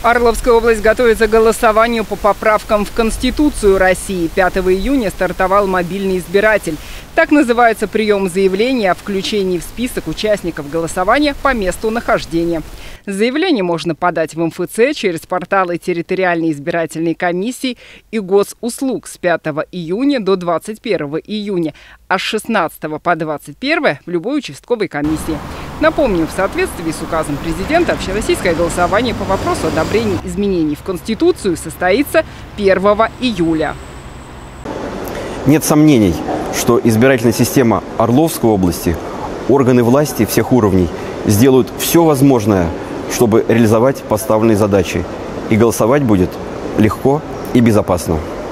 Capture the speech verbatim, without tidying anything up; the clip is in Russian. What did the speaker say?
Орловская область готовится к голосованию по поправкам в Конституцию России. пятого июня стартовал мобильный избиратель. Так называется прием заявления о включении в список участников голосования по месту нахождения. Заявление можно подать в эм эф цэ через порталы территориальной избирательной комиссии и госуслуг с пятого июня до двадцать первого июня, а с шестнадцатого по двадцать первое в любой участковой комиссии. Напомню, в соответствии с указом президента общероссийское голосование по вопросу одобрения изменений в Конституцию состоится первого июля. Нет сомнений, что избирательная система Орловской области, органы власти всех уровней сделают все возможное, чтобы реализовать поставленные задачи. И голосовать будет легко и безопасно.